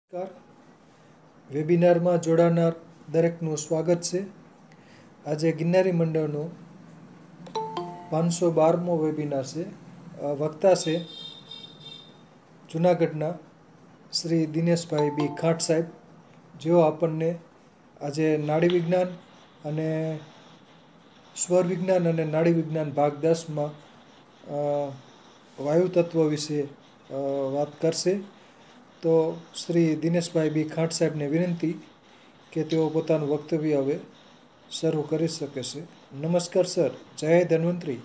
નમસ્કાર. વેબિનારમાં જોડાનાર દરેકનું સ્વાગત છે. આજે ગિરનારી મંડળનો 512મો વેબિનાર છે. વક્તા છે જૂનાગઢના શ્રી દિનેશભાઈ બી ખાંટ સાહેબ, જેઓ આપણને આજે નાડી વિજ્ઞાન અને સ્વર વિજ્ઞાન અને નાડી વિજ્ઞાન ભાગ 10માં વાયુ તત્વ વિશે વાત કરશે. તો શ્રી દિનેશભાઈ બી ખાંટ સાહેબને વિનંતી કે તેઓ પોતાનું વક્તવ્ય હવે શરૂ કરી શકે છે. નમસ્કાર સર. જય ધન્વંતરી.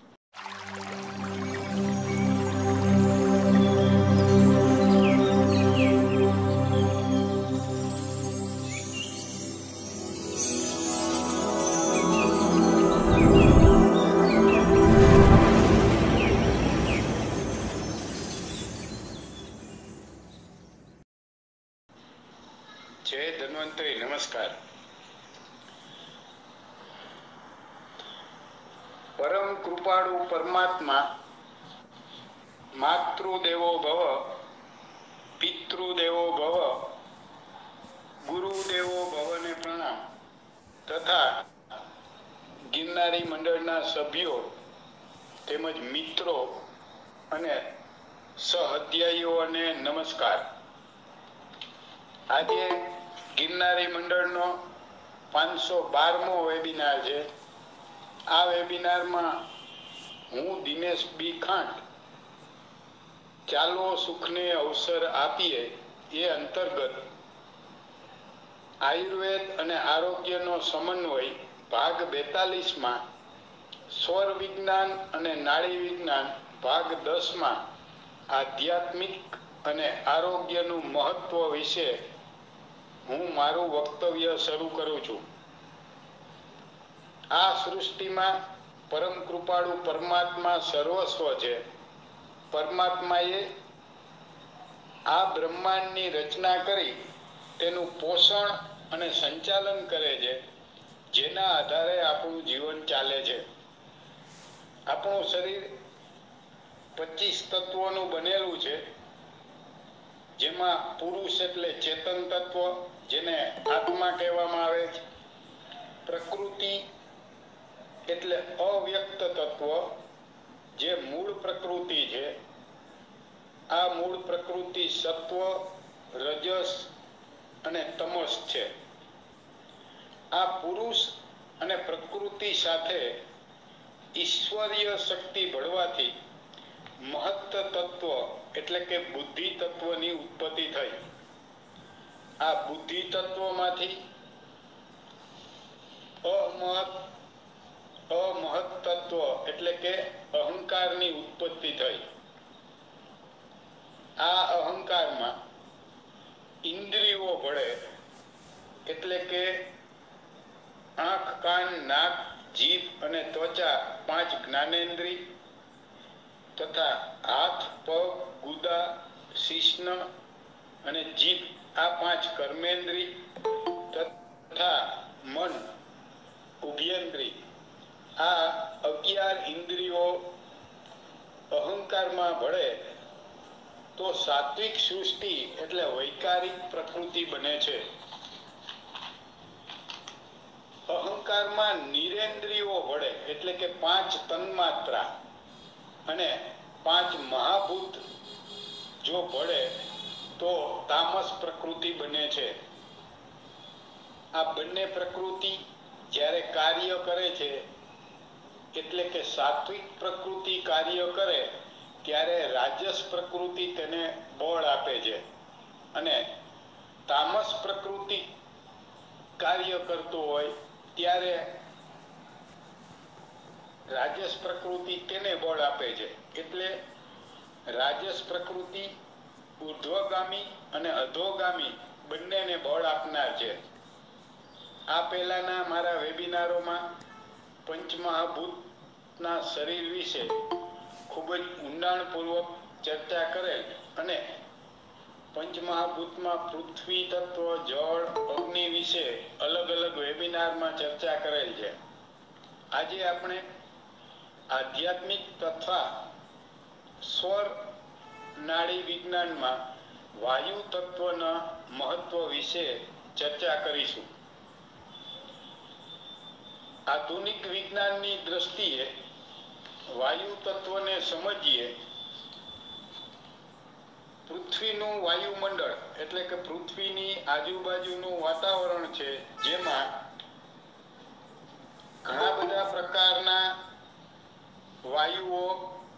જય ધન્વંતરી. નમસ્કાર. પરમ કૃપાળુ પરમાત્મા માતૃદેવો ભવ, પિતૃદેવો ભવ, ગુરુદેવો ભવને પ્રણામ તથા ગિરનારી મંડળના સભ્યો તેમજ મિત્રો અને સહઅધ્યાયીઓને નમસ્કાર. આજે ગિરનારી મંડળનો 512મો વેબિનાર છે. આ વેબિનારમાં હું દિનેશ બી ખાંટ ચાલો સુખને અવસર આપીએ એ અંતર્ગત આયુર્વેદ અને આરોગ્યનો સમન્વય ભાગ 42માં, સ્વર વિજ્ઞાન અને નાડી વિજ્ઞાન ભાગ 10માં આધ્યાત્મિક અને આરોગ્યનું મહત્વ વિશે હું મારું વક્તવ્ય શરૂ કરું છું. આ સૃષ્ટિમાં પરમ કૃપાળુ પરમાત્મા સર્વસ્વ છે. પરમાત્માએ આ બ્રહ્માંડની રચના કરી તેનું પોષણ અને સંચાલન કરે છે, જેના આધારે આપણું જીવન ચાલે છે. આપણું શરીર 25 તત્વોનું બનેલું છે, જેમાં પુરુષ એટલે ચેતન તત્વ, જેને આત્મા કહેવામાં આવે છે. પ્રકૃતિ એટલે અવ્યક્ત તત્વ, જે મૂળ પ્રકૃતિ છે. આ મૂળ પ્રકૃતિ સત્વ, રજસ અને તમસ છે. આ પુરુષ અને પ્રકૃતિ સાથે ઈશ્વરીય શક્તિ ભળવાથી મહત્ત તત્વ એટલે કે બુદ્ધિ તત્વની ઉત્પત્તિ થઈ. આ બુદ્ધિ તત્વમાંથી અમહત તત્વ એટલે કે અહંકારની ઉત્પત્તિ થઈ. આ અહંકારમાં ઇન્દ્રિયો ભળે, એટલે કે આંખ, કાન, નાક, જીભ અને ત્વચા 5 જ્ઞાનેન્દ્રિય તથા હાથ, પગ, ગુદા, શિશ્ન અને જીભ આ 5 કર્મેન્દ્રિય તથા મન ઉભયેન્દ્રિય આ 11 ઇન્દ્રિયો અહંકારમાં ભળે તો સાત્વિક સૃષ્ટિ એટલે વૈકારિક પ્રકૃતિ બને છે. અહંકારમાં નિરેન્દ્રિયો ભળે, એટલે કે 5 તન્માત્રા અને 5 મહાભૂત જો ભળે તો તામસ પ્રકૃતિ બને છે. આ બંને પ્રકૃતિ જ્યારે કાર્ય કરે છે, એટલે કે સાત્વિક પ્રકૃતિ કાર્ય કરે ત્યારે રાજસ પ્રકૃતિ તેને બળ આપે છે, અને તામસ પ્રકૃતિ કાર્ય કરતો હોય ત્યારે રાજસ પ્રકૃતિ તેને બળ આપે છે. એટલે રાજસ પ્રકૃતિ ઉર્ધ્વગામી અને અધોગામી બંનેને બળ આપનાર છે. આ પહેલાના મારા વેબિનારોમાં પંચમહાભૂતના શરીર વિશે ખૂબ જ ઊંડાણપૂર્વક ચર્ચા કરેલ અને પંચમહાભૂતમાં પૃથ્વી તત્વ, જળ, અગ્નિ વિશે અલગ અલગ વેબિનારમાં ચર્ચા કરેલ છે. આજે આપણે આધ્યાત્મિક તથા સ્વર નાડી વિજ્ઞાનમાં વાયુ તત્વના મહત્વ વિશે ચર્ચા કરીશું. આધુનિક વિજ્ઞાનની દ્રષ્ટિએ વાયુ તત્વને સમજીએ. પૃથ્વીનું વાયુમંડળ એટલે કે પૃથ્વીની આજુબાજુનું વાતાવરણ છે, જેમાં ઘણા બધા પ્રકારના વાયુઓ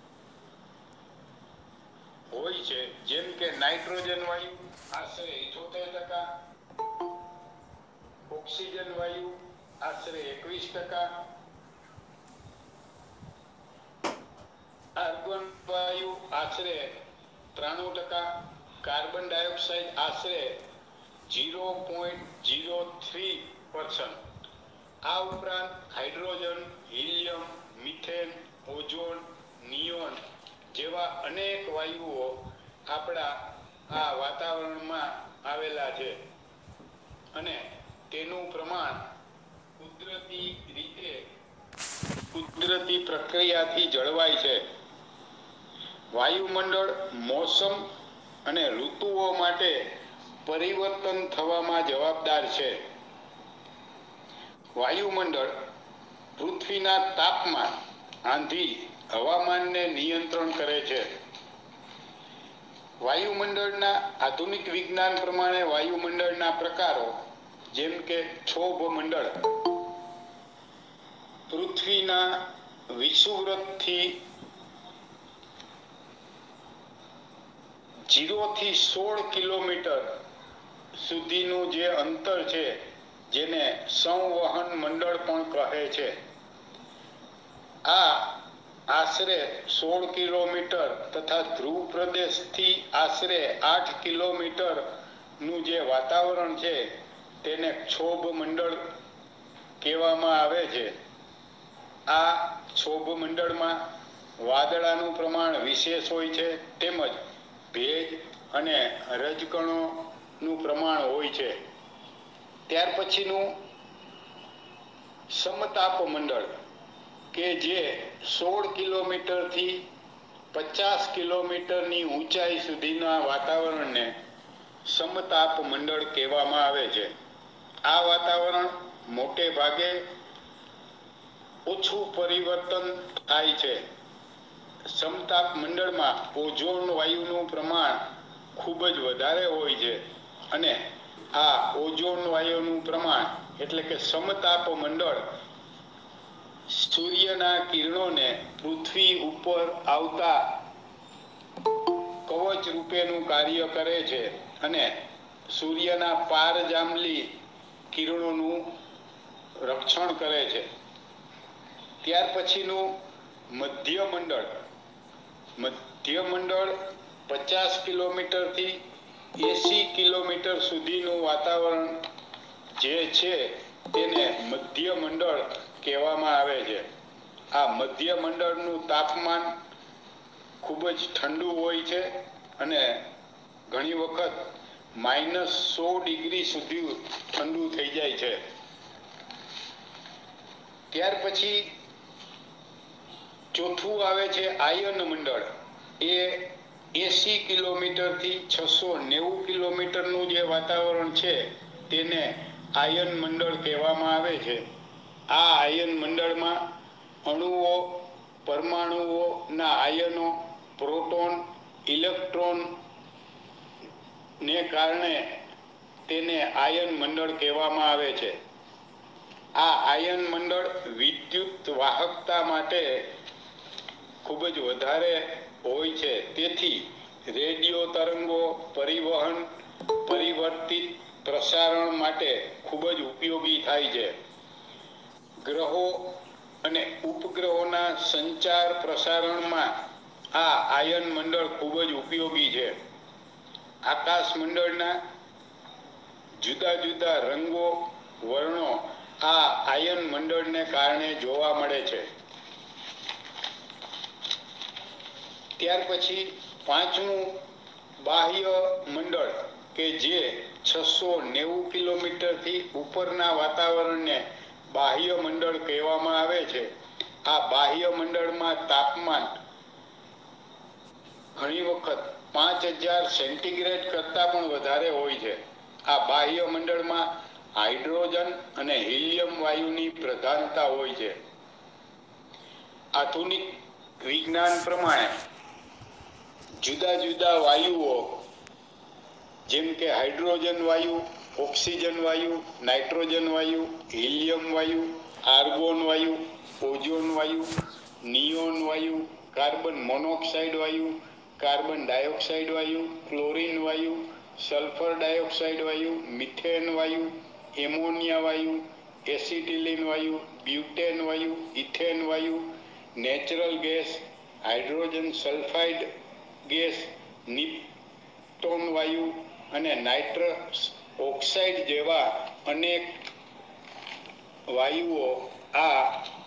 હોય છે, જેમ કે નાઇટ્રોજન વાયુ આશરે 78%, ઓક્સિજન વાયુ આશરે 21%, આર્ગોન વાયુ આશરે 93%, કાર્બન ડાયોક્સાઇડ આશરે 0.03%. આ ઉપરાંત hydrogen, helium, methane, ozone, neon જેવા અનેક વાયુઓ આપણા આ વાતાવરણમાં આવેલા છે અને તેનું પ્રમાણ કુદરતી પ્રક્રિયાથી જળવાય છે. વાયુમંડળ મોસમ અને ઋતુઓ માટે પરિવર્તન થવામાં જવાબદાર છે. વાયુમંડળ પૃથ્વીના તાપમાન, આંધી, હવામાનને નિયંત્રણ કરે છે. વાયુમંડળના આધુનિક વિજ્ઞાન પ્રમાણે વાયુમંડળના પ્રકારો જેમ કે ક્ષોભ મંડળ પૃથ્વીના વિષુવવૃત્તથી 0 થી 16 કિલોમીટર સુધીનું જે અંતર છે, જેને સંવહન મંડળ પણ કહે છે. આ આશરે 16 કિલોમીટર તથા ધ્રુવ પ્રદેશથી આશરે 8 કિલોમીટરનું જે વાતાવરણ છે, તેને ક્ષોભ મંડળ કહેવામાં આવે છે. આ ક્ષોભ મંડળમાં વાદળાનું પ્રમાણ વિશેષ હોય છે, તેમજ ભેજ અને રજકણોનું પ્રમાણ હોય છે. ત્યાર પછીનું સમતાપ મંડળ કે જે 16 કિલોમીટરથી 50 કિલોમીટરની ઊંચાઈ સુધીના વાતાવરણને સમતાપ મંડળ કહેવામાં આવે છે. આ વાતાવરણ મોટે ભાગે ઓછું પરિવર્તન થાય છે. સમતાપ મંડળમાં ઓઝોન વાયુનું પ્રમાણ ખૂબ જ વધારે હોય છે અને આ ઓઝોન વાયુનું પ્રમાણ એટલે કે સમતાપ મંડળ સૂર્યના કિરણોને પૃથ્વી ઉપર આવતા કવચ રૂપેનું કાર્ય કરે છે અને સૂર્યના પારજાંબલી કિરણોનું રક્ષણ કરે છે. ત્યાર પછીનું મધ્યમંડળ 50 કિલોમીટરથી 80 કિલોમીટર સુધીનું વાતાવરણ જે છે તેને મધ્યમંડળ કહેવામાં આવે છે. આ મધ્યમંડળનું તાપમાન ખૂબ જ ઠંડુ હોય છે અને ઘણી વખત -100 ડિગ્રી સુધી ઠંડુ થઈ જાય છે. ત્યાર પછી ચોથું આવે છે આયન મંડળ. એ 80 કિલોમીટરથી 690 કિલોમીટરનું જે વાતાવરણ છે તેને આયન મંડળ કહેવામાં આવે છે. આ આયન મંડળમાં અણુઓ, પરમાણુઓના આયનો, પ્રોટોન, ઇલેક્ટ્રોન ને કારણે તેને આયન મંડળ કહેવામાં આવે છે. આ આયન મંડળ વિદ્યુત વાહકતા માટે ખૂબ જ વધારે હોય છે. તેથી રેડિયો તરંગો પરિવહન, પરિવર્તિત પ્રસારણ માટે ખૂબ જ ઉપયોગી થાય છે. ગ્રહો અને ઉપગ્રહોના સંચાર પ્રસારણમાં આ આયન મંડળ ખૂબ જ ઉપયોગી છે. આકાશ મંડળના જુદા જુદા રંગો, વર્ણો આ આયન મંડળને કારણે જોવા મળે છે. ત્યાર પછી પાંચમું બાહ્ય મંડળ કે જે 690 કિલોમીટરથી ઉપરના વાતાવરણને બાહ્ય મંડળ કહેવામાં આવે છે. આ બાહ્ય મંડળમાં તાપમાન ઘણી વખત 5000 સેન્ટીગ્રેડ કરતાં પણ વધારે હોય છે. આ બાહ્ય મંડળમાં હાઇડ્રોજન અને હિલિયમ વાયુની પ્રધાનતા હોય છે. આધુનિક વિજ્ઞાન પ્રમાણે જુદા જુદા વાયુઓ જેમ કે હાઇડ્રોજન વાયુ, ઓક્સિજન વાયુ, નાઇટ્રોજન વાયુ, હિલિયમ વાયુ, આર્ગોન વાયુ, ઓઝોન વાયુ, નિયોન વાયુ, કાર્બન મોનોક્સાઇડ વાયુ, કાર્બન ડાયોક્સાઇડ વાયુ, ક્લોરીન વાયુ, સલ્ફર ડાયોક્સાઇડ વાયુ, મિથેન વાયુ, એમોનિયા વાયુ, એસિટિલિન વાયુ, બ્યુટેન વાયુ, ઇથેન વાયુ, natural gas, hydrogen sulphide gas, નિપ્ટોન વાયુ અને નાઇટ્રસ ઓક્સાઇડ જેવા અનેક વાયુઓ આ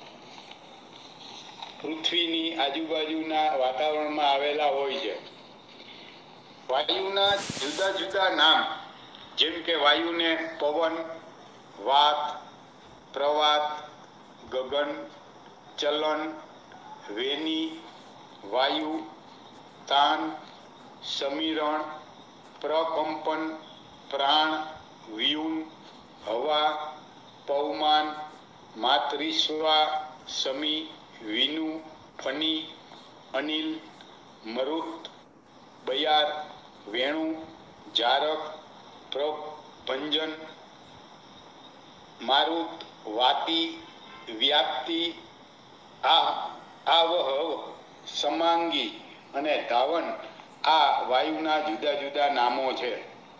પૃથ્વીની આજુબાજુના વાતાવરણમાં આવેલા હોય છે. વાયુના જુદા જુદા નામ જેમ કે વાયુને પવન, વાત, પ્રવાત, ગગન, ચલન, વેની, વાયુ, તાન, સમીરણ, પ્રકંપન, પ્રાણ, વ્યુન, હવા, પવમાન, માતૃશ્વા, સમી, વિનુ, ફની, અનિલ, મરુત, બયાર, વેણુ, જારક, પ્રભંજન, મારુત, વાતી, વ્યાપ્તિ, આવહ, સમાંગી અને ધાવન આ વાયુના જુદા જુદા નામો છે.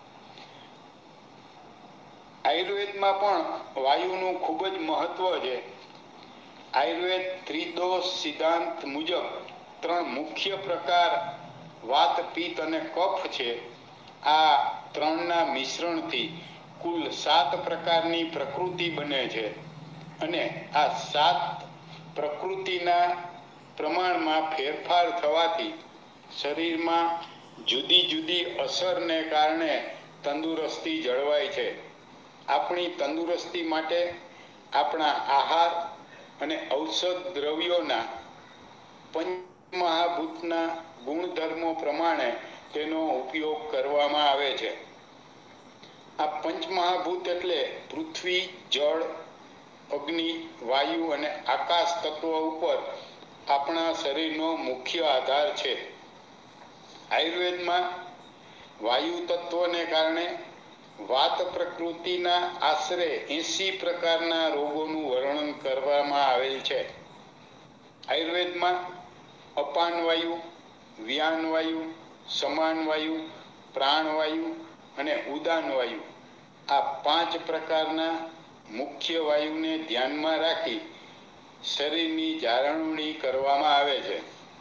આયુર્વેદમાં પણ વાયુનું ખૂબ જ મહત્વ છે. આયુર્વેદ ત્રિદોષ સિદ્ધાંત મુજબ 3 મુખ્ય પ્રકાર વાત, પિત્ત અને કફ છે. આ 3ના મિશ્રણથી કુલ 7 પ્રકારની પ્રકૃતિ બને છે અને આ 7 પ્રકૃતિના પ્રમાણમાં ફેરફાર થવાથી શરીરમાં જુદી જુદી અસરને કારણે તંદુરસ્તી જળવાય છે. આપણી તંદુરસ્તી માટે આપણા આહાર અને ઔષધ દ્રવ્યોના પંચમહાભૂતના ગુણધર્મો પ્રમાણે તેનો ઉપયોગ કરવામાં આવે છે. આ પંચમહાભૂત એટલે પૃથ્વી, જળ, અગ્નિ, વાયુ અને આકાશ તત્વો ઉપર આપણા શરીરનો મુખ્ય આધાર છે. આયુર્વેદમાં વાયુ તત્વને કારણે વાત પ્રકૃતિના આશરે 80 પ્રકારના રોગોનું વર્ણન કરવામાં આવેલ છે. આયુર્વેદમાં અપાન વાયુ, વ્યાન વાયુ, સમાન વાયુ, પ્રાણવાયુ અને ઉદાન વાયુ આ 5 પ્રકારના મુખ્ય વાયુને ધ્યાનમાં રાખી શરીરની જાળવણી કરવામાં આવે છે.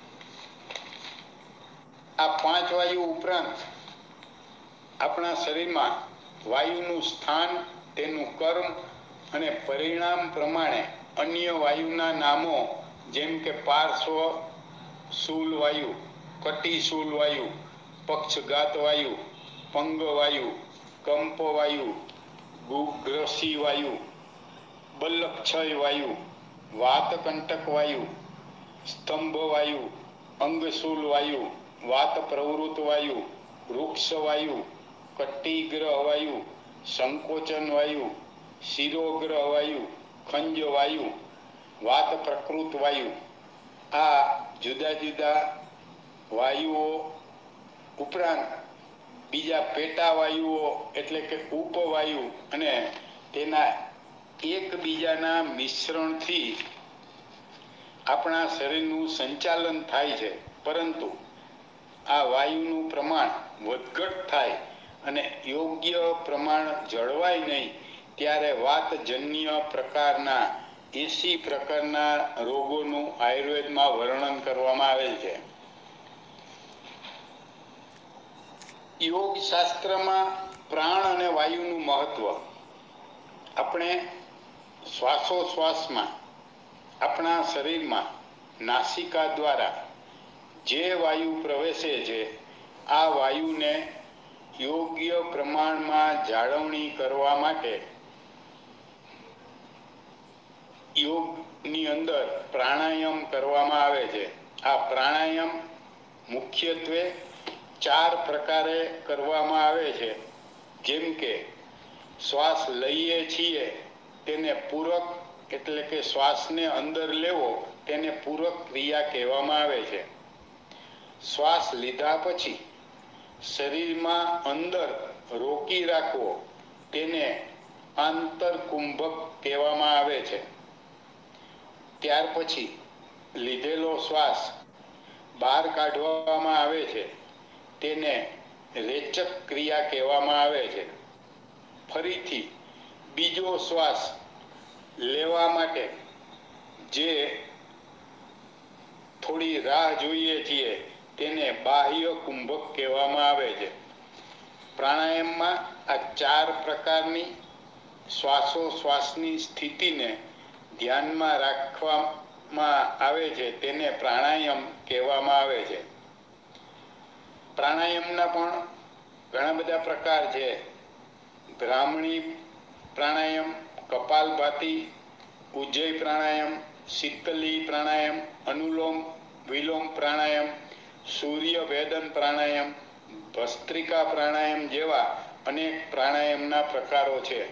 આ 5 વાયુ ઉપરાંત આપણા શરીરમાં વાયુનું સ્થાન, તેનું કર્મ અને પરિણામ પ્રમાણે અન્ય વાયુના નામો જેમ કે પાર્શ્વ શૂલ વાયુ, કટિશૂલ વાયુ, પક્ષઘાત વાયુ, પંગ વાયુ, કંપ વાયુ, ગુગ્રસી વાયુ, બલક્ષય વાયુ, વાતકંટક વાયુ, સ્તંભ વાયુ, અંગશૂલ વાયુ, વાત પ્રવૃત્ત વાયુ, વૃક્ષ વાયુ, કટિગ્રહ વાયુ, સંકોચન વાયુ, શિરોગ્રહ વાયુ, ખંજ વાયુ, વાત પ્રકૃત વાયુ આ જુદા જુદા વાયુઓ ઉપરાંત બીજા પેટા વાયુઓ એટલે કે ઉપવાયુ અને તેના એકબીજાના મિશ્રણથી આપણા શરીરનું સંચાલન થાય છે. પરંતુ આ વાયુનું પ્રમાણ વધઘટ થાય અને યોગ્ય પ્રમાણ જળવાય નહીં ત્યારે વાતજન્ય પ્રકારના 80 પ્રકારના રોગોનું આયુર્વેદમાં વર્ણન કરવામાં આવેલ છે. યોગ શાસ્ત્રમાં પ્રાણ અને વાયુનું મહત્વ. આપણે શ્વાસોશ્વાસમાં આપણા શરીરમાં નાસિકા દ્વારા જે વાયુ પ્રવેશે છે આ વાયુને યોગ્ય પ્રમાણમાં જાળવણી કરવા માટે યોગની અંદર પ્રાણાયામ કરવામાં આવે છે. આ પ્રાણાયામ મુખ્યત્વે 4 પ્રકારે કરવામાં આવે છે. જેમ કે શ્વાસ લઈએ છીએ તેને પૂરક એટલે કે શ્વાસને અંદર લેવો તેને પૂરક ક્રિયા કહેવામાં આવે છે. શ્વાસ લીધા પછી શરીરમાં અંદર રોકી રાખવો તેને આંતરકુંભક કહેવામાં આવે છે. ત્યાર પછી લીધેલો શ્વાસ બહાર કાઢવામાં આવે છે તેને રેચક ક્રિયા કહેવામાં આવે છે. ફરીથી બીજો શ્વાસ લેવા માટે જે થોડી રાહ જોઈએ છીએ તેને બાહ્ય કુંભક કહેવામાં આવે છે. પ્રાણાયામમાં આ 4 પ્રકારની શ્વાસોશ્વાસની સ્થિતિને ધ્યાનમાં રાખવામાં આવે છે તેને પ્રાણાયામ કહેવામાં આવે છે. પ્રાણાયામના પણ ઘણા બધા પ્રકાર છે. બ્રાહ્મણી પ્રાણાયામ, કપાલભાતિ, ઉજ્જય પ્રાણાયામ, શીતલી પ્રાણાયામ, અનુલોમ વિલોમ પ્રાણાયામ, સૂર્ય ભેદન પ્રાણાયામ, ભસ્ત્રિકા પ્રાણાયામ જેવા અનેક પ્રાણાયામના પ્રકારો છે.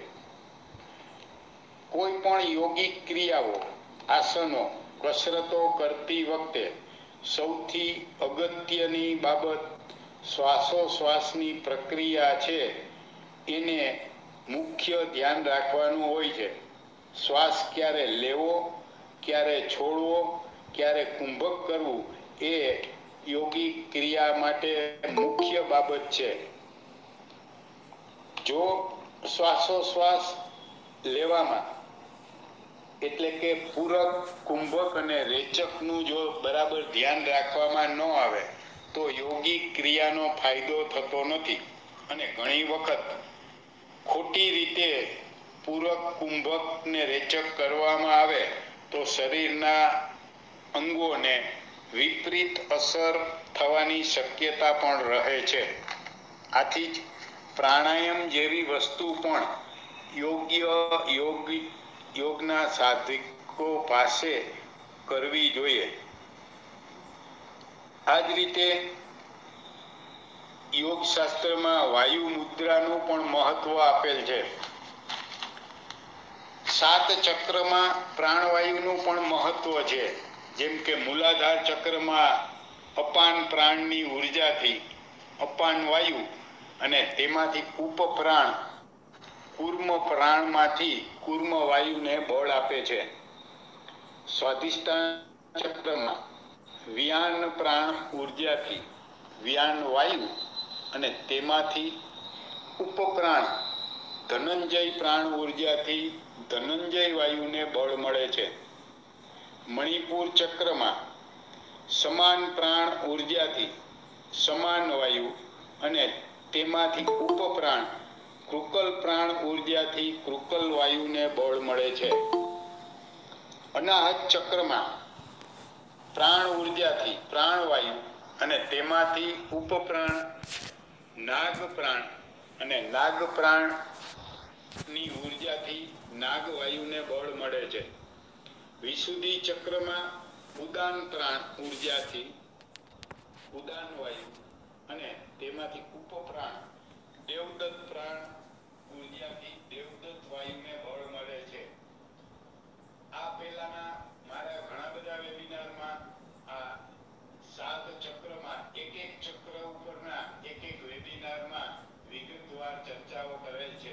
કોઈ પણ યોગિક ક્રિયાઓ, આસનો, કસરતો કરતી વખતે સૌથી અગત્યની બાબત શ્વાસોશ્વાસની પ્રક્રિયા છે એને મુખ્ય ધ્યાન રાખવાનું હોય છે. શ્વાસ ક્યારે લેવો, ક્યારે છોડવો, ક્યારે કુંભક કરવું એ યોગિક ક્રિયા માટે મુખ્ય બાબત છે. જો શ્વાસોશ્વાસ લેવામાં એટલે કે પૂરક, કુંભક અને રેચકનું જો બરાબર ધ્યાન રાખવામાં ન આવે તો યોગિક ક્રિયાનો ફાયદો થતો નથી અને ઘણી વખત ખોટી રીતે પૂરક, કુંભક ને રેચક કરવામાં આવે તો શરીરના અંગોને વિપરીત અસર થવાની શક્યતા પણ રહે છે. આથી જ પ્રાણાયામ જેવી વસ્તુ પણ યોગના સાધકો પાસે કરવી જોઈએ. આ જ રીતે યોગશાસ્ત્રમાં વાયુ મુદ્રાનું પણ મહત્વ આપેલ છે. 7 ચક્રમાં પ્રાણવાયુનું પણ મહત્વ છે. જેમ કે મૂલાધાર ચક્રમાં અપાન પ્રાણની ઉર્જાથી અપાન વાયુ અને તેમાંથી ઉપપ્રાણ કુર્મ પ્રાણમાંથી કુર્મ વાયુને બળ આપે છે. સ્વાધિષ્ઠાન ચક્રમાં વ્યાન પ્રાણ ઉર્જાથી વ્યાન વાયુ અને તેમાંથી ઉપપ્રાણ ધનંજય પ્રાણ ઉર્જાથી ધનંજય વાયુને બળ મળે છે. મણિપુર ચક્રમાં સમાન પ્રાણ ઉર્જાથી સમાન વાયુ અને તેમાંથી ઉપપ્રાણ કૃકલ પ્રાણ ઉર્જાથી કૃકલ વાયુને બળ મળે છે. અનાહત ચક્રમાં પ્રાણ ઉર્જાથી પ્રાણવાયુ અને તેમાંથી ઉપપ્રાણ નાગ પ્રાણ અને નાગ પ્રાણની ઉર્જાથી નાગવાયુને બળ મળે છે. વિશુદ્ધિ ચક્રમાં ઉદાન પ્રાણ ઉર્જાથી ઉદાન વાયુ અને તેમાંથી ઉપપ્રાણ દેવદત્ત પ્રાણ ઉર્જાથી દેવદત્ત વાયુને બળ મળે છે. આ પહેલાના મારા ઘણા બધા વેબિનારમાં આ 7 ચક્રમાં એક ચક્ર ઉપરના એક વેબિનારમાં વિગતવાર ચર્ચાઓ કરેલ છે.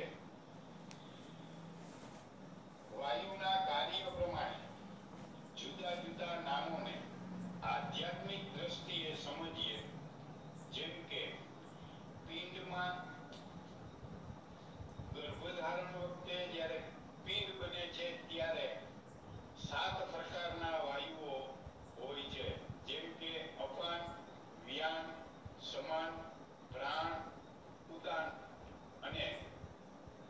વાયુના કાર્ય પ્રમાણે જુદા જુદા નામોને આધ્યાત્મિક દ્રષ્ટિએ સમજીએ. જેમ કે પિંડમાં ગર્ભધારણ વખતે જ્યારે પિંડ બને છે ત્યારે 7 પ્રકારના વાયુઓ હોય છે. જેમ કે અપાન, વ્યાન, સમાન, પ્રાણ, ઉદાન અને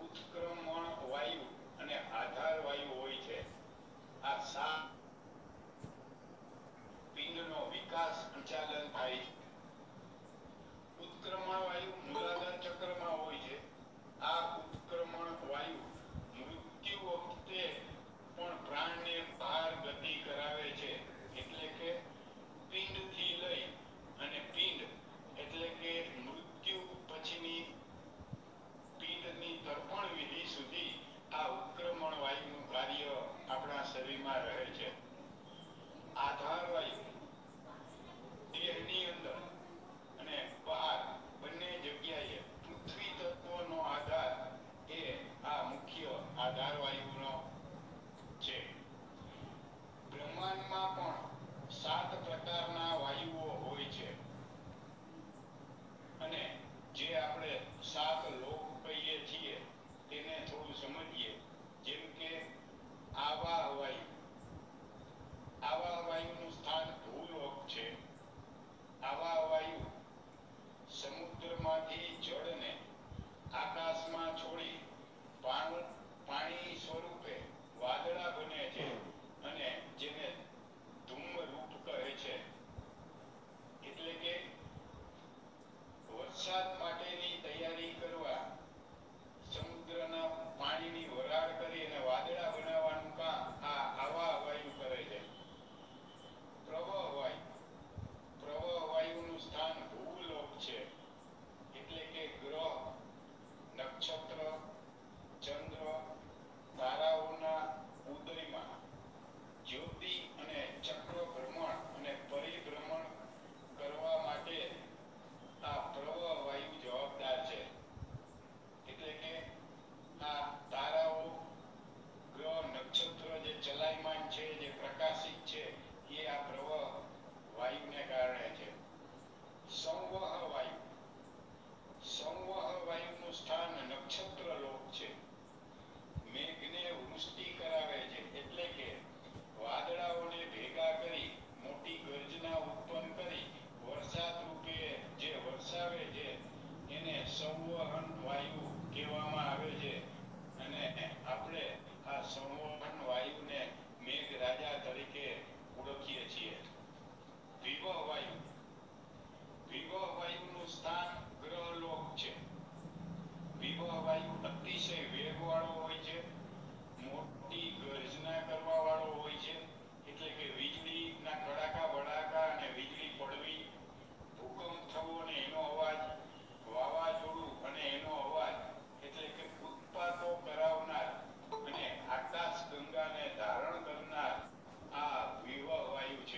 નક્ષત્ર લોક છે. મેઘને વૃષ્ટિ કરાવે છે, એટલે કે વાદળાઓને ભેગા કરી મોટી ગર્જના ઉત્પન્ન કરી વરસાદ રૂપે જે વરસાવે છે એને સંવહન વાયુ કહેવામાં આવે છે. અને આપણે આ સંવહન વાયુને મેઘ રાજા તરીકે ઓળખીએ છીએ. વિવહ વાયુ. વિવહ વાયુનું સ્થાન ગ્રહલોક છે. વિવહ વાયુ અતિશય વેગવાળો હોય છે, મોટી ગર્જના કરવા વાળો હોય છે, એટલે કે વીજળીના કડાકા ભડાકા અને વીજળી પડવી, ભૂકંપ થવો અને એનો અવાજ, વાવાઝોડું અને એનો અવાજ, એટલે કે ઉત્પાતો કરાવનાર અને આકાશ ગંગાને ધારણ કરનાર આ વિવહ વાયુ છે.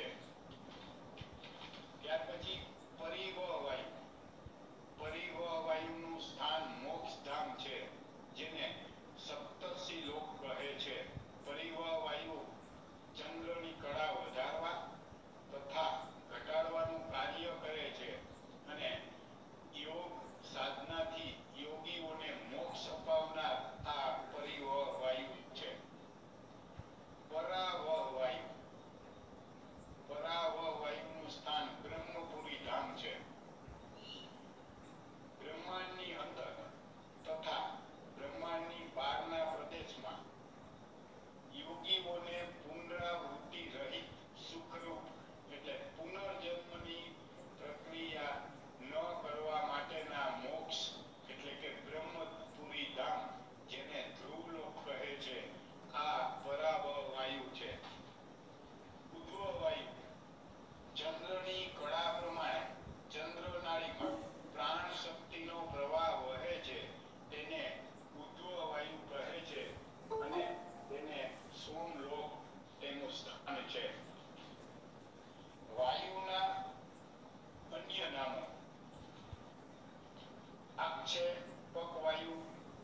ત્યાર પછી પરિવહ વાયુ. પરિવહ વાયુનું સ્થાન મોક્ષધામ છે, જેને સપ્તર્ષિ લોક કહે છે. પરિવહ વાયુ ચંદ્રની કળા વધારવા તથા ઘટાડવાનું કાર્ય કરે છે અને યોગ સાધનાથી યોગીઓને મોક્ષ અપાવનાર આ પરિવહ વાયુ છે. પરાવહ વાયુ. પરાવહ વાયુનું સ્થાન બ્રહ્મપુરી ધામ છે. બ્રહ્માંડની અંદર તથા બ્રહ્માંડની બહારના પ્રદેશમાં યોગીઓને પુનરાવૃત્તિ રહિત સુખરૂપ એટલે પુનર્જન્મની પ્રક્રિયા ન કરવા માટેના મોક્ષ એટલે કે બ્રહ્મપુરી ધામ, જેને ધ્રુવલોક કહે છે, આ પરાવહ વાયુ છે. ઉદ્વહ વાયુ. ચંદ્રની કળા પ્રમાણે ચંદ્ર નાળીમાં પ્રાણ શક્તિનો પ્રવાહ વહે છે, તેને ઉદ્વહ વાયુ કહે છે અને તેને સોમલોક તેનું સ્થાન છે. વાયુના અન્ય નામો. આક્ષેપક વાયુ,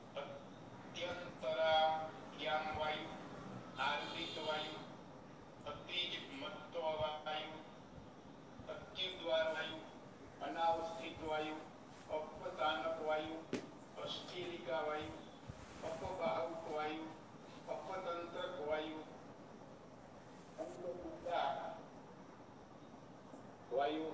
અત્યંતરાયામ વાયુ, આર્દિત વાયુ, અતિજ મત્વ વાયુ, અત્યુદ્વાર વાયુ, અનાવસ્થિત વાયુ, અપતાનક વાયુ, અસ્થિરિકા વાયુ, અપવાહક વાયુ, અપતંત્રક વાયુ, અંગપૂજા વાયુ,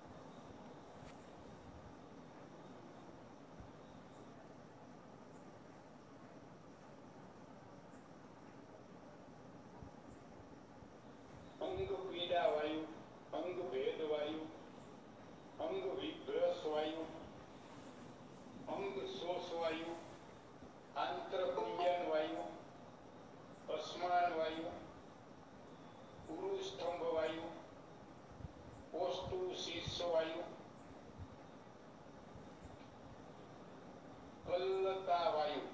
અંગપીડા વાયુ, અંગભેદ વાયુ, અંગ વિભ્રસ વાયુ, અંગ શોષ વાયુ, આંતરપુંજન વાયુ, અસ્માન વાયુ, ઉરુસ્તંભ વાયુ, ઓષ્ટુ શીર્ષ વાયુ, કલ્લતા વાયુ,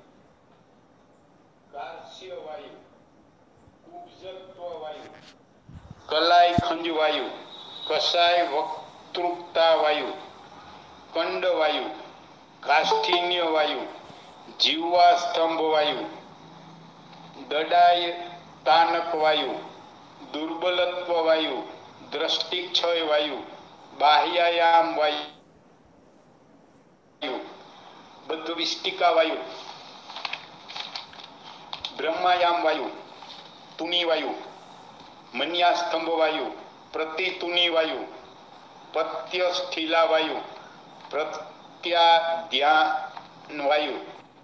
કાર્શ્ય વાયુ, કુબ્જત્વ વાયુ, કલાય ખંજ વાયુ, કસાય વક્તૃકતા વાયુ, કંડ વાયુ, કાષ્ઠિન્ય વાયુ, જીવા સ્તંભ વાયુ, દડાય તાનક વાયુ, દુર્બલત્વ વાયુ, દ્રષ્ટિક્ષય વાયુ, બાહ્યાયામ વાયુ, બદ્ધવિષ્ટિકા વાયુ, બ્રહ્માયામ વાયુ, તુની વાયુ, મન્યાસ્તંભ વાયુ, પ્રતિતુની વાયુ, પત્યસ્થિલા વાયુ, પ્રત્યાધ્યાન વાયુ,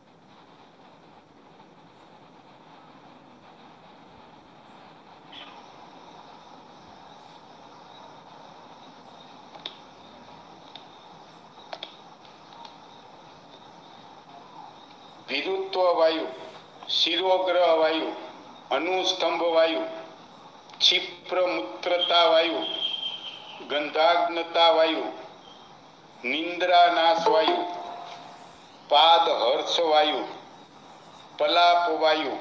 વિરુત્વ વાયુ, શિરોગ્રહ વાયુ, અનુસ્તંભ વાયુ, ક્ષિપ્ર મૂત્રતા વાયુ, ગંધાગ્નતા વાયુ, નિંદ્રાનાશ વાયુ, પાદ હર્ષ વાયુ, પલાપ વાયુ,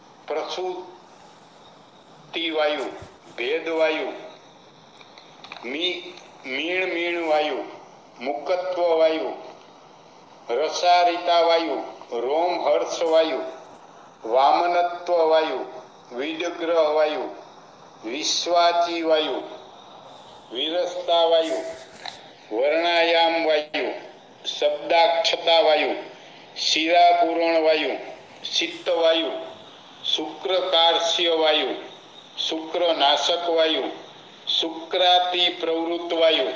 પ્રસૂતિ વાયુ, ભેદ વાયુ, મીણ વાયુ, મુકત્વ વાયુ, રસારિતા વાયુ, રોમહર્ષ વાયુ, વામનત્વ વાયુ, વિડગ્રહ વાયુ, વિશ્વાચી વાયુ, વિરસ્તા વાયુ, વર્ણાયામ વાયુ, શબ્દાક્ષતા વાયુ, શિરાપૂરણ વાયુ, સિત્ત વાયુ, શુક્રકાર્ષ્ય વાયુ, શુક્રનાશક વાયુ, શુક્રાતિ પ્રવૃત્ત વાયુ,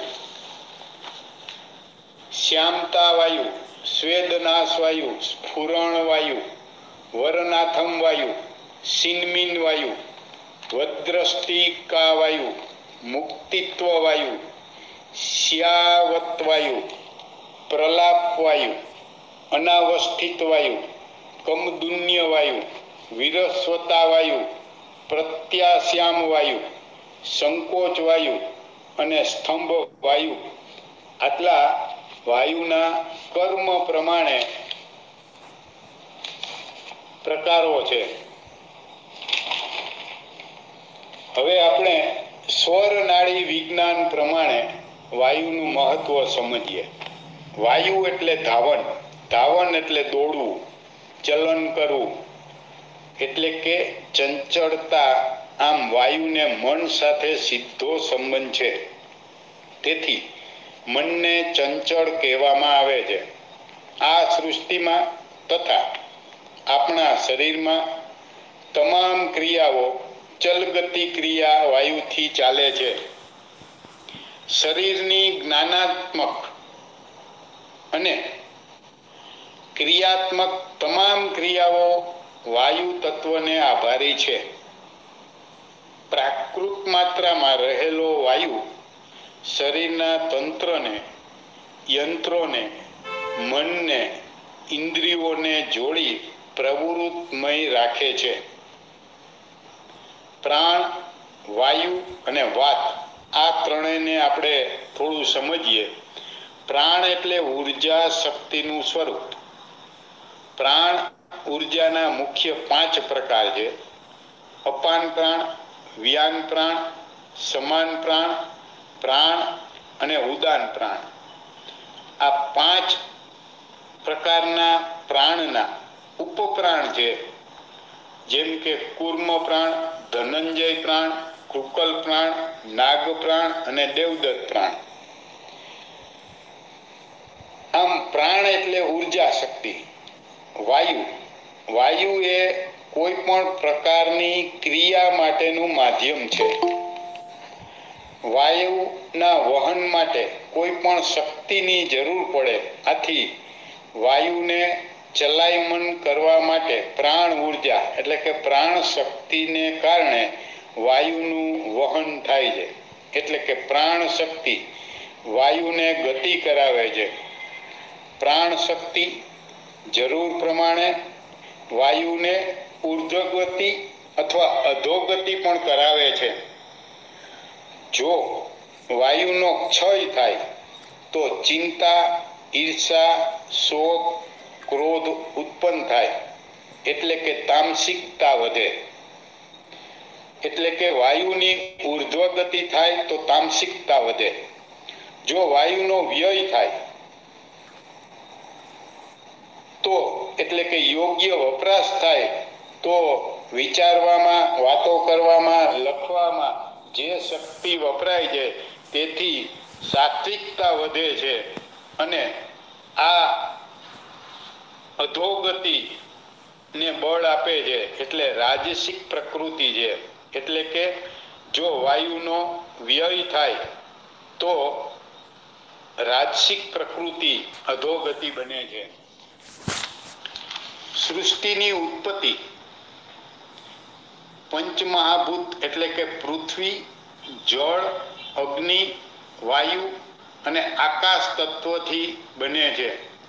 શ્યામતા વાયુ, સ્વેદનાશ વાયુ, સ્ફુરણ વાયુ, વરનાથમ વાયુ, સિન્મીન વાયુ, વદ્રષ્ટિકા વાયુ, મુક્તિત્વ વાયુ, શ્યાવત વાયુ, પ્રલાપ વાયુ, અનાવસ્થિત વાયુ, કમદુન્ય વાયુ, વિરસ્વતા વાયુ, પ્રત્યાશ્યામ વાયુ, સંકોચ વાયુ અને સ્તંભ વાયુ, આટલા વાયુના કર્મ પ્રમાણે પ્રકારો છે. હવે આપણે સ્વર નાડી વિજ્ઞાન પ્રમાણે વાયુનું મહત્વ સમજીએ. વાયુ એટલે ધાવન, ધાવન એટલે દોડવું, ચલન કરવું, એટલે કે ચંચળતા. આમ વાયુને મન સાથે સીધો સંબંધ છે. તેથી મનને ચંચળ કહેવામાં આવે છે. આ સૃષ્ટિમાં તથા આપણા શરીરમાં તમામ ક્રિયાઓ ચલગતિ ક્રિયા વાયુથી ચાલે છે. શરીરની જ્ઞાનાત્મક અને ક્રિયાત્મક તમામ ક્રિયાઓ વાયુ તત્વને આભારી છે. પ્રાકૃત માત્રામાં રહેલો વાયુ શરીરના તંત્રને, યંત્રોને, મનને, ઇન્દ્રિયોને જોડી પ્રવૃત્તમય રાખે છે. પ્રાણ, વાયુ અને વાત, આ ત્રણેયને આપણે થોડું સમજીએ. પ્રાણ એટલે ઉર્જા શક્તિનું સ્વરૂપ. પ્રાણ ઉર્જાના મુખ્ય 5 પ્રકાર છે. અપાન પ્રાણ, વ્યાન પ્રાણ, સમાન પ્રાણ, પ્રાણ અને ઉદાન પ્રાણ. આ 5 પ્રકારના પ્રાણના ઉપપ્રાણ છે. જેમ કે કૂર્મ પ્રાણ, ધનંજય પ્રાણ, કૃકલ પ્રાણ, નાગ પ્રાણ અને દેવદત્ત પ્રાણ. આમ પ્રાણ એટલે ઉર્જા શક્તિ. વાયુ, વાયુ એ કોઈ પણ પ્રકારની ક્રિયા માટેનું માધ્યમ છે. વાયુના વહન માટે કોઈ પણ શક્તિની જરૂર પડે. આથી વાયુને ચલાયમન કરવા માટે પ્રાણ ઉર્જા એટલે કે પ્રાણ શક્તિને કારણે વાયુનું વહન થાય છે. એટલે કે પ્રાણ શક્તિ વાયુને ગતિ કરાવે છે. પ્રાણ શક્તિ જરૂર પ્રમાણે વાયુને ઉર્ધ્વગતિ અથવા અધોગતિ પણ કરાવે છે. જો વાયુનો ક્ષય થાય તો ચિંતા, ઈર્ષા, શોક, ક્રોધ ઉત્પન્ન થાય. એટલે કે તામસિકતા વધે. એટલે કે વાયુની ઉર્ધ્વગતિ થાય તો તામસિકતા વધે. જો વાયુનો વ્યય થાય તો એટલે કે યોગ્ય વપરાશ થાય તો વિચારવામાં, વાતો કરવામાં, લખવામાં જે શક્તિ વપરાય છે તેથી સાત્વિકતા વધે છે. અને આ અધોગતિ ને બળ આપે છે. એટલે રાજસિક પ્રકૃતિ છે. એટલે કે જો વાયુનો વ્યય થાય તો રાજસિક પ્રકૃતિ અધોગતિ બને છે. સૃષ્ટિની ઉત્પત્તિ પંચમહાભૂત એટલે કે પૃથ્વી, જળ, અગ્નિ, વાયુ અને આકાશ તત્વથી બને છે.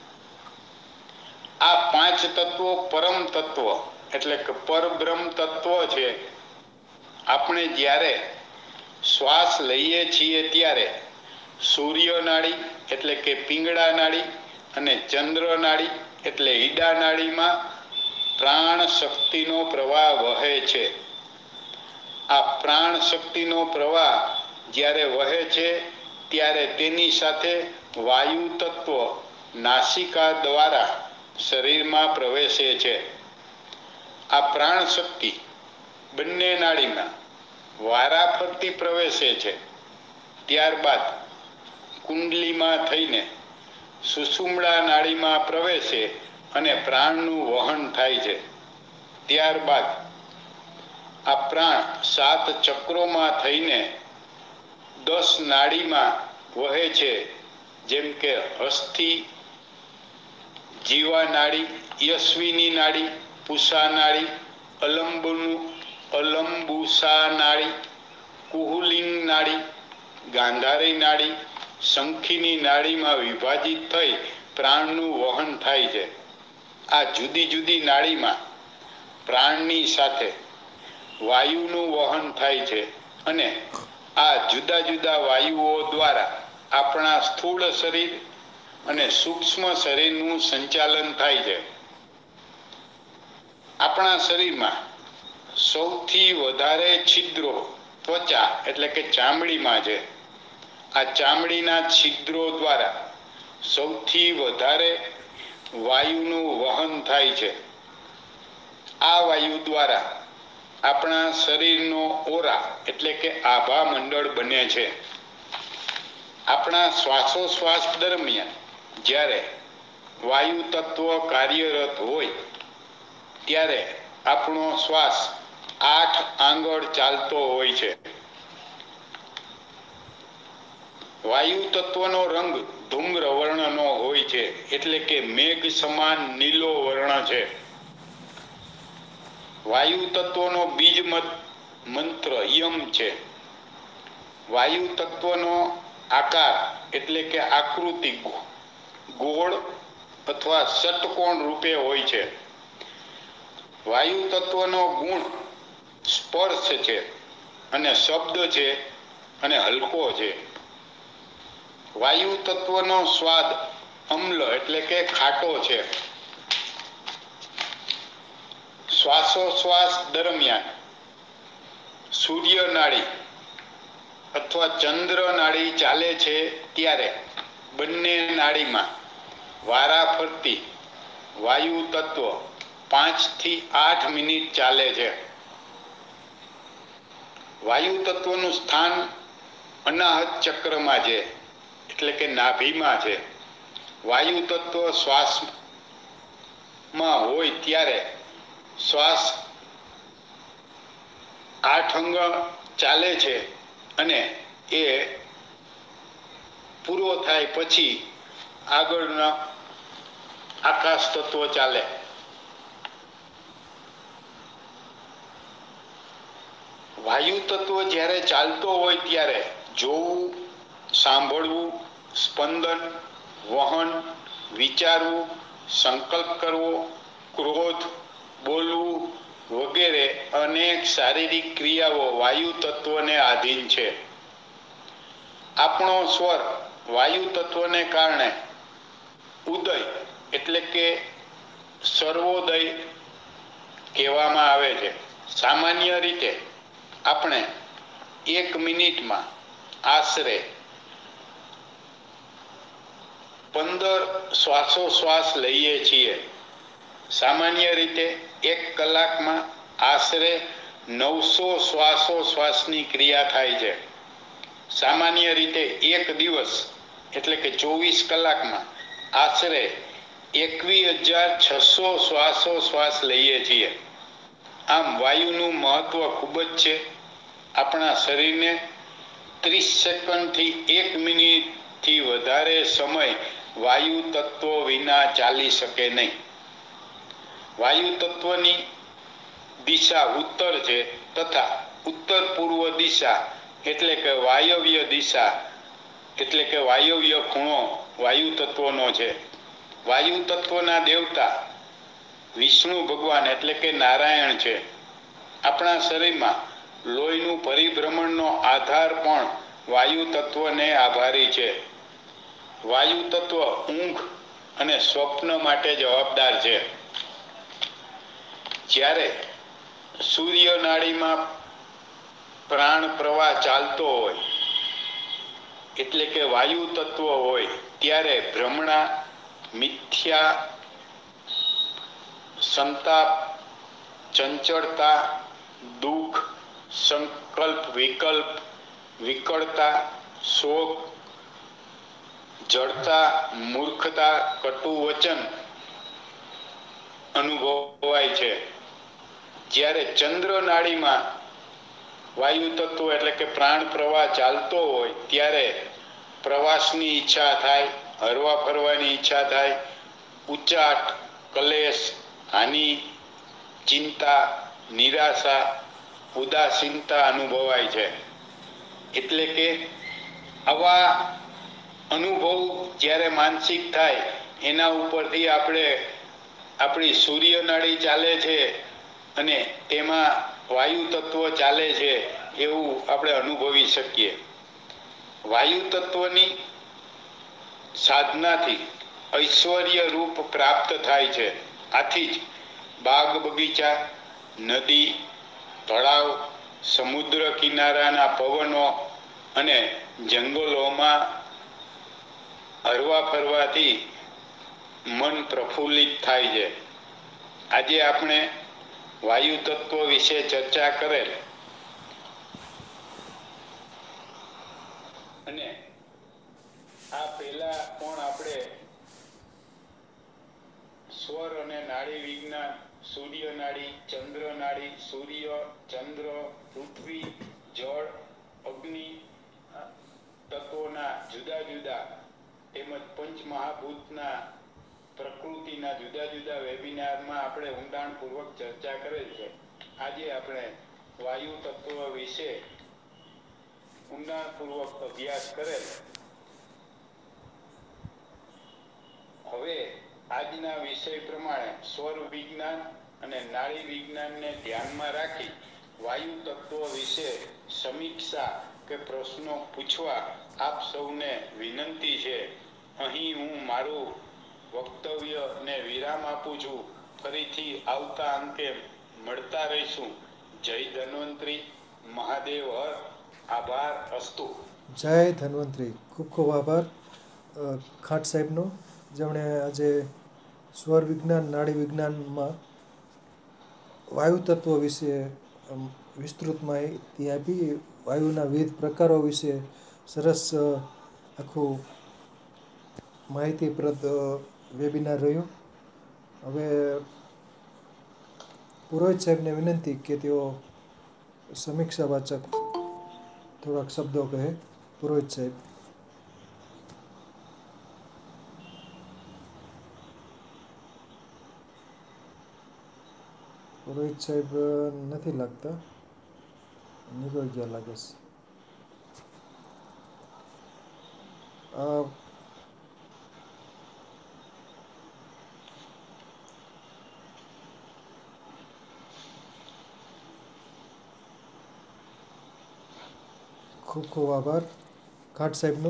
આ 5 તત્વો પરમ તત્વ એટલે કે પરબ્રહ્મ તત્વ છે. આપણે જ્યારે શ્વાસ લઈએ છીએ ત્યારે સૂર્ય નાડી એટલે કે પિંગળા નાડી અને ચંદ્ર નાડી એટલે ઈડા નાડીમાં પ્રાણ શક્તિનો પ્રવાહ વહે છે. આ પ્રાણ શક્તિનો પ્રવાહ જ્યારે વહે છે ત્યારે તેની સાથે વાયુ તત્વ નાસિકા દ્વારા શરીરમાં પ્રવેશે છે. આ પ્રાણ શક્તિ બંને નાડીમાં વારાફરતી પ્રવેશે છે. ત્યારબાદ કુંડલીમાં થઈને સુષુમ્ણા નાડીમાં પ્રવેશે અને પ્રાણનું વહન થાય છે. ત્યારબાદ આ પ્રાણ 7 ચક્રોમાં થઈને 10 નાડીમાં વહે છે, જેમ કે અસ્થિ, જીવા નાડી, યશ્વિની નાડી, પુષા નાડી, અલંબુસા નાડી, કુહુલિંગ નાડી, ગાંધારી નાડી, શંખીની નાડીમાં વિભાજિત થઈ પ્રાણનું વહન થાય છે. આ જુદી જુદી નાડીમાં પ્રાણની સાથે વાયુનું વહન થાય છે અને આ જુદા જુદા વાયુઓ દ્વારા આપણા સ્થૂળ શરીર અને સૂક્ષ્મ શરીરનું સંચાલન થાય છે. આપણા શરીરમાં સૌથી વધારે છિદ્રો ત્વચા એટલે કે ચામડીમાં છે. આ ચામડીના છિદ્રો દ્વારા સૌથી વધારે વાયુનું વહન થાય છે. આ વાયુ દ્વારા આપણા શરીરનો ઓરા એટલે કે આભા મંડળ બને છે. આપણા શ્વાસોશ્વાસ દરમિયાન જ્યારે વાયુ તત્વ કાર્યરત હોય ત્યારે આપણો શ્વાસ 8 આંગળ ચાલતો હોય છે. વાયુ તત્વનો રંગ ધૂમ્ર વર્ણનો હોય છે, એટલે કે મેઘ સમાન નીલો વર્ણ છે. વાયુ તત્વનો બીજ મંત્ર યમ છે. વાયુ તત્વનો આકાર એટલે કે આકૃતિ ગોળ અથવા ષટકોણ રૂપે હોય છે. વાયુ તત્વનો ગુણ સ્પર્શ છે અને શબ્દ છે અને હલકો છે. વાયુ તત્વનો સ્વાદ અમ્લ એટલે કે ખાટો છે. શ્વાસોશ્વાસ દરમિયાન સૂર્ય નાડી અથવા ચંદ્ર નાડી ચાલે છે ત્યારે બંને નાડીમાં વારાફરતી વાયુ તત્વ 5 થી 8 મિનિટ ચાલે છે. વાયુ તત્વનું સ્થાન અનાહત ચક્રમાં છે, એટલે કે નાભીમાં છે. વાયુ તત્વ શ્વાસમાં હોય ત્યારે શ્વાસ 8 અંગળ ચાલે છે અને એ પૂરો થાય પછી આગળના આકાશ તત્વ ચાલે. વાયુ તત્વ જ્યારે ચાલતો હોય ત્યારે જોવું, સાંભળવું, સ્પંદન, વહન, વિચારવું, સંકલ્પ કરવો, ક્રોધ, બોલવું વગેરે અનેક શારીરિક ક્રિયાઓ વાયુ તત્વને આધીન છે. આપણો સ્વર વાયુ તત્વને કારણે ઉદય એટલે કે સર્વોદય કહેવામાં આવે છે. સામાન્ય રીતે આપણે 1 મિનિટમાં આશરે 15 શ્વાસોશ્વાસ લઈએ છીએ. સામાન્ય રીતે 1 કલાકમાં આશરે 900 શ્વાસોશ્વાસની ક્રિયા થાય છે. સામાન્ય રીતે 1 દિવસ એટલે કે 24 કલાકમાં આશરે 21,600 શ્વાસોશ્વાસ લઈએ છીએ. આમ વાયુનું મહત્વ ખૂબ જ છે. આપણા શરીરને 30 સેકન્ડથી 1 મિનિટથી વધારે સમય વાયુ તત્વ વિના ચાલી શકે નહીં. વાયુ તત્વની દિશા ઉત્તર છે તથા ઉત્તર પૂર્વ દિશા એટલે કે વાયવ્ય દિશા એટલે કે વાયવ્ય ખૂણો વાયુ તત્વનો છે. વાયુ તત્વના દેવતા વિષ્ણુ ભગવાન એટલે કે નારાયણ છે. આપણા શરીરમાં લોહીનું પરિભ્રમણનો આધાર પણ વાયુ તત્વને આભારી છે. વાયુ તત્વ ઊંઘ અને સ્વપ્ન માટે જવાબદાર છે. જ્યારે સૂર્ય નાડીમાં પ્રાણ પ્રવાહ ચાલતો હોય એટલે કે વાયુ તત્વ હોય ત્યારે ભ્રમણા, મિથ્યા, સંતાપ, ચંચળતા, દુઃખ, સંકલ્પ વિકલ્પ, વિકળતા, શોક, જડતા, મૂર્ખતા, કટુ વચન અનુભવાય છે. જ્યારે ચંદ્ર નાડીમાં વાયુ તત્વ એટલે કે પ્રાણ પ્રવાહ ચાલતો હોય ત્યારે પ્રવાસની ઈચ્છા થાય, હરવા ફરવાની ઈચ્છા થાય, ઉચાટ, કલેશ, હાનિ, ચિંતા, નિરાશા, ઉદાસીનતા અનુભવાય છે. એટલે કે આવા અનુભવ જ્યારે માનસિક થાય એના ઉપરથી આપણે આપણી સૂર્ય નાડી ચાલે છે અને તેમાં વાયુ તત્વ ચાલે છે એવું આપણે અનુભવી શકીએ. વાયુ તત્વની સાધનાથી ઐશ્વર્ય રૂપ પ્રાપ્ત થાય છે. આથી જ બાગ બગીચા, નદી, તળાવ, સમુદ્ર કિનારાના પવનો અને જંગલોમાં હરવા ફરવાથી મન પ્રફુલ્લિત થાય છે. આજે આપણે વાયુ તત્વ વિશે ચર્ચા કરેલ અને આ પેલા પણ આપણે સ્વર અને નાડી વિજ્ઞાન, સૂર્ય નાડી, ચંદ્ર નાડી, સૂર્ય, ચંદ્ર, પૃથ્વી, જળ, અગ્નિ તત્વોના જુદા જુદા તેમજ પંચમહાભૂતના પ્રકૃતિના જુદા જુદા વેબિનારમાં આપણે ઊંડાણપૂર્વક ચર્ચા કરેલ છે. આજે આપણે વાયુ તત્વ વિશે ઊંડાણપૂર્વક અભ્યાસ કરેલ. હવે આજના વિષય પ્રમાણે સ્વર વિજ્ઞાન અને નાડી વિજ્ઞાનને ધ્યાનમાં રાખી વાયુ તત્વ વિશે સમીક્ષા કે પ્રશ્નો પૂછવા આપ સૌને વિનંતી છે. અહીં હું મારું વક્તવ્યને વિરામ આપું છું. ફરીથી આવતા અંકે મળતા રહીશું. જય ધન્વંતરી, મહાદેવ હર. આભાર અસ્તુ. જય ધન્વંતરી. ખૂબ ખૂબ આભાર ખાટ સાહેબનો, જેમણે આજે સ્વર વિજ્ઞાન, નાડી વિજ્ઞાનમાં વાયુ તત્વ વિશે વિસ્તૃત માહિતી આપી. વાયુના વિવિધ પ્રકારો વિશે સરસ આખું માહિતીપ્રદ વેબિનાર રહ્યું. હવે પુરોહિત સાહેબને વિનંતી કે તેઓ સમીક્ષા વાચક થોડાક શબ્દો કહે. પુરોહિત સાહેબ. પુરોહિત સાહેબ નથી લાગતા, નીકળી ગયા લાગે છે. ખૂબ ખૂબ આભાર ખાટ સાહેબનો.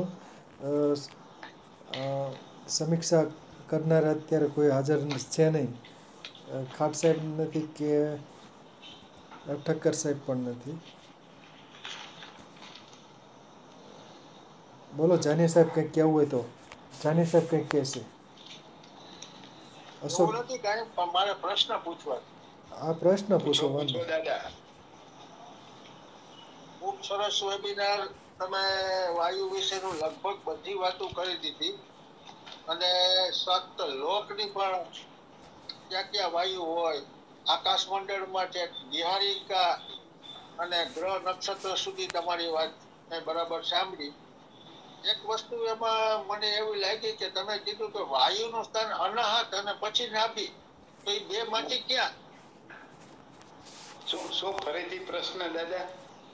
સમીક્ષા કરનાર અત્યારે કોઈ હાજર છે નહીં. ખાટ સાહેબ નથી કે ઠક્કર સાહેબ પણ નથી. બોલો જાની સાહેબ કંઈક કહેવું હોય તો. જાની સાહેબ કંઈક કહેશે. અશોક, એવું નથી કાંઈ, પણ મારે પ્રશ્ન પૂછવા છે. આ પ્રશ્ન પૂછો વાંધો. પૂછો દાદા. ખૂબ સરસ વેબિનાર. તમે વાયુ વિશેનું લગભગ બધી વાતો કરી દીધી અને સપ્ત લોકની પણ ક્યાં ક્યાં વાયુ હોય, આકાશ મંડળમાં છે, નિહારિકા અને ગ્રહ નક્ષત્ર સુધી તમારી વાત મેં બરાબર સાંભળી. એક વસ્તુ એમાં મને એવી લાગી કે તમે કીધું કે વાયુનું સ્થાન અનાહત અને પછી નાભી, તો એ બે માંથી ક્યાં? શું ફરીથી પ્રશ્ન દાદા?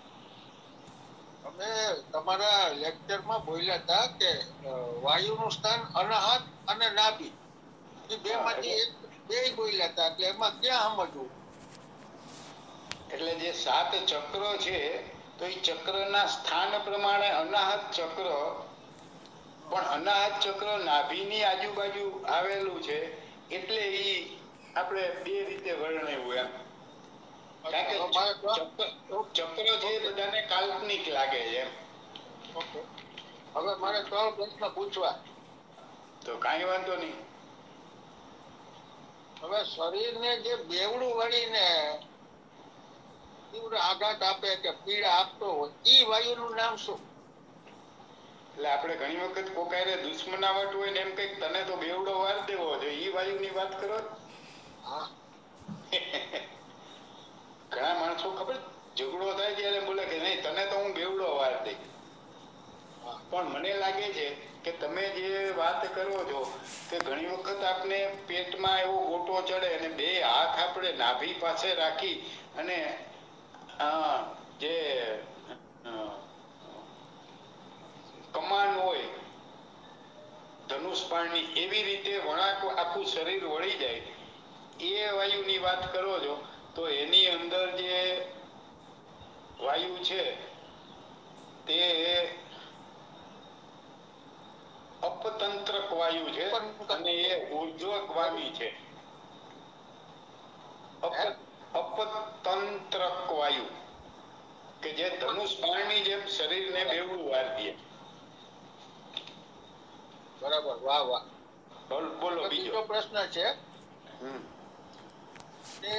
તમે તમારા લેક્ચરમાં બોલ્યા હતા કે વાયુનું સ્થાન અનાહત અને નાભી, એ બે માંથી એક બે બોલ્યા હતા, એટલે એમાં ક્યાં સમજવું? એટલે જે 7 ચક્રો છે તો એ ચક્રના સ્થાન પ્રમાણે અનાહત ચક્ર, પણ અનાહત ચક્ર નાભીની આજુબાજુ આવેલું છે એટલે એ આપણે બે રીતે વર્ણવ્યું એમ. કારણ કે ચક્ર છે એ બધાને કાલ્પનિક લાગે છે એમ. હવે મારે 3 પ્રશ્ન પૂછવા. તો કાંઈ વાંધો નહીં. હવે શરીરને જે બેવડું વળીને તીવ્ર આઘાત આપે કે પીડા આપતો હોય, ઈ વાયુનું નામ શું? એટલે આપણે ઘણી વખત કોકાયરે દુશ્મનાવટ હોય ને એમ કઈક તને તો બેવડો વાર દેવો છે, ઈ વાયુની વાત કરો. હા ઘણા માણસો ખબર ઝઘડો થાય ત્યારે બોલે કે નહીં તને તો હું બેવડો વાર દઈ, હા પણ મને લાગે છે કે તમે જે વાત કરો છો કે ઘણી વખત આપને પેટમાં એવો ગોટો ચડે અને બે હાથ આપણે નાભી પાસે રાખી અને જે અ, કમાન હોય ધનુષ બાણની એવી રીતે વળાંક આખું શરીર વળી જાય, એ વાયુની વાત કરો છો તો એની અંદર જે વાયુ છે તે અપતંત્રક વાયુ છે અને એ ઉર્ધ્વક વાયુ છે. હે અપતંત્રક વાયુ કે જે ધનુષ બાણની જેમ શરીરને બેવડું વાર દે. બરાબર, વાહ વાહ. બોલો હવે બીજો. બીજો પ્રશ્ન છે હમ કે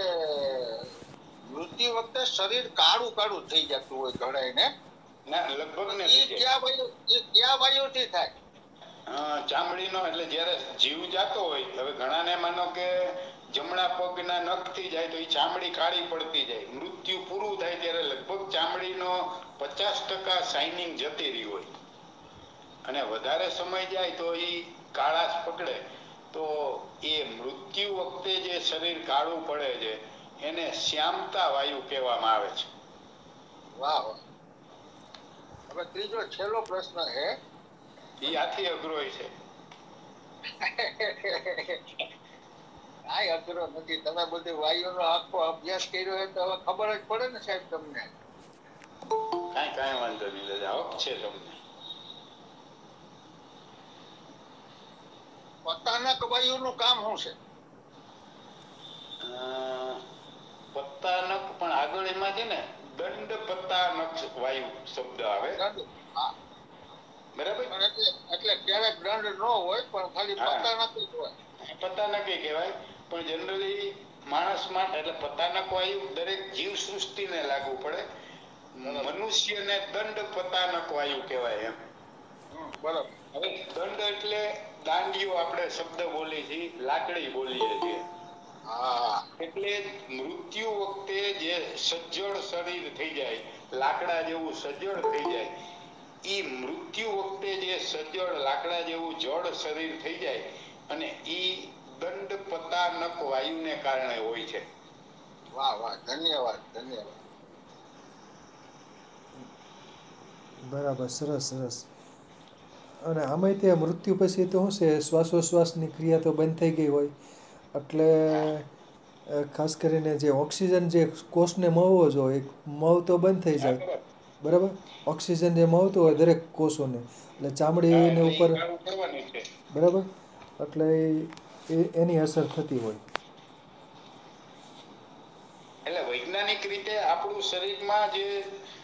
મૃત્યુ વખતે શરીર કાળું કાળું થઈ જતું હોય ઘણાયને, ના લગભગ તો ને એ થઈ જાય. કયા વાયુથી થાય? ચામડીનો એટલે જયારે જીવ જાતો હોય, હવે ઘણાને માનો કે જમણા પગના નખથી જાય તો એ ચામડી કાળી પડતી જાય, મૃત્યુ પૂરું થાય ત્યારે લગભગ ચામડીનો 50% શાઇનિંગ જતી રહી હોય અને વધારે સમય જાય તો એ કાળાશ પકડે તો એ મૃત્યુ વખતે જે શરીર કાળું પડે છે એને શ્યામતા વાયુ કહેવામાં આવે છે. વાહ વાહ. હવે ત્રીજો છેલ્લો પ્રશ્ન છે. એ આથી અઘરો છે. કાંઈ અઘરો નથી. તમે બધી વાયુનો આખો અભ્યાસ કર્યો હોય તો હવે ખબર જ પડે ને સાહેબ તમને. કાંઈ વાંધો નહીં દાદા, હક છે તમને. પતાનક વાયુનું કામ શું છે? પત્તાનક પણ આગળ એમાં છે ને દંડ પત્તાનક વાયુ શબ્દ આવે, દંડ. હા બરાબર. પણ એટલે ક્યારેક દંડ ન હોય પણ ખાલી હા, પતાનક જ હોય. પત્તાનક કહેવાય પણ જનરલી માણસ માટે એટલે પત્તાનક વાયુ દરેક જીવ સૃષ્ટિને લાગુ પડે. બરાબર. મનુષ્યને દંડ પતાનક વાયુ કહેવાય એમ. બરાબર. હવે દંડ એટલે દાંડિયો આપણે શબ્દ બોલી છીએ, લાકડી બોલીએ છીએ. હા એટલે મૃત્યુ વખતે જે સજ્જડ શરીર થઈ જાય, લાકડા જેવું સજ્જડ થઈ જાય, ઈ મૃત્યુ વખતે જે સજ્જડ લાકડા જેવું જડ શરીર થઈ જાય અને ઈ દંડ પતાનક વાયુને કારણે હોય છે. વાહ વાહ, ધન્યવાદ ધન્યવાદ. બરાબર, સરસ સરસ. અને આમાંય તે મૃત્યુ પછી તો શું છે, શ્વાસોશ્વાસની ક્રિયા તો બંધ થઈ ગઈ હોય એટલે હા ખાસ કરીને જે ઓક્સિજન જે કોષને મળવો જોઈએ મળતો બંધ થઈ હા જાય, બરાબર. બરાબર. ઓક્સિજન જે મળતું હોય દરેક કોષોને એટલે હા ચામડીને એટલે ઉપર, એ કામ કરવાની છે. બરાબર, એટલે એની અસર થતી હોય. એટલે વૈજ્ઞાનિક રીતે આપણું શરીરમાં જે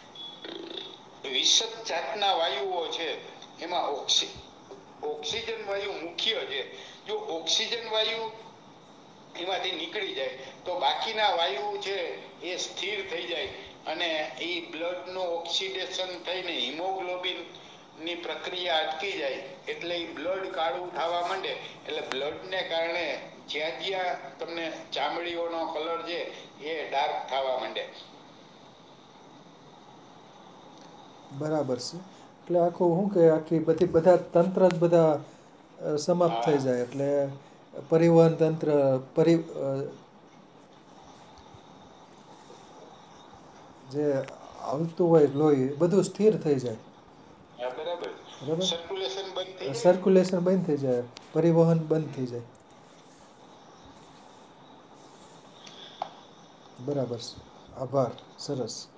20 જાતના વાયુઓ છે એમાં ઓક્સિજન વાયુ મુખ્ય છે. જો ઓક્સિજન વાયુ એમાંથી નીકળી જાય તો બાકીના વાયુ છે એ સ્થિર થઈ જાય અને એ બ્લડ નું ઓક્સિડેશન થઈને હિમોગ્લોબિન ની પ્રક્રિયા અટકી જાય એટલે એ બ્લડ કાળું થવા માંડે એટલે બ્લડ ને કારણે જ્યાં જ્યાં તમને ચામડીઓનો કલર છે એ ડાર્ક થવા માંડે. બરાબર છે. એટલે આખું શું કે આખી બધા તંત્ર જ બધા સમાપ્ત થઈ હા જાય એટલે પરિવહન તંત્ર જે આવતું હોય લોહી બધું સ્થિર થઈ જાય. હા બરાબર. બરાબર, સર્ક્યુલેશન બંધ થઈ જાય ને. સર્ક્યુલેશન બંધ થઈ જાય, પરિવહન બંધ થઈ જાય. બરાબર છે. આભાર, સરસ.